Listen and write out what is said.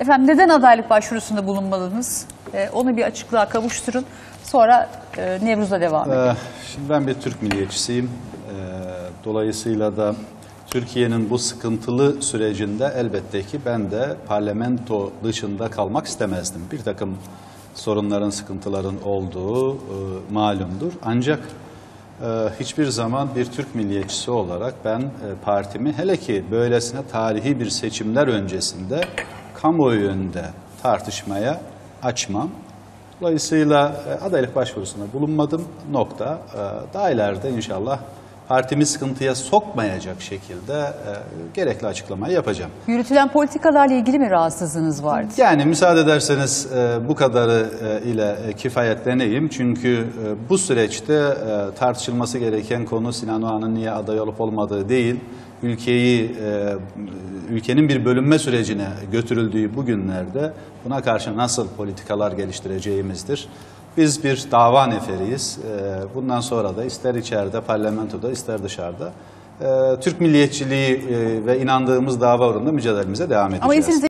Efendim neden adaylık başvurusunda bulunmadınız? Onu bir açıklığa kavuşturun. Sonra Nevruz'a devam edelim. Şimdi ben bir Türk milliyetçisiyim. Dolayısıyla da Türkiye'nin bu sıkıntılı sürecinde elbette ki ben de parlamento dışında kalmak istemezdim. Bir takım sorunların, sıkıntıların olduğu malumdur. Ancak hiçbir zaman bir Türk milliyetçisi olarak ben partimi hele ki böylesine tarihi bir seçimler öncesinde kamuoyu önünde tartışmaya açmam. Dolayısıyla adaylık başvurusunda bulunmadım. Nokta. Daha ileride inşallah partimi sıkıntıya sokmayacak şekilde gerekli açıklamayı yapacağım. Yürütülen politikalarla ilgili mi rahatsızlığınız vardı? Yani müsaade ederseniz bu kadarı ile kifayetleneyim. Çünkü bu süreçte tartışılması gereken konu Sinan Oğan'ın niye aday olup olmadığı değil, ülkenin bir bölünme sürecine götürüldüğü bu günlerde buna karşı nasıl politikalar geliştireceğimizdir. Biz bir dava neferiyiz. Bundan sonra da ister içeride, parlamentoda, ister dışarıda Türk milliyetçiliği ve inandığımız dava uğrunda mücadelemize devam edeceğiz.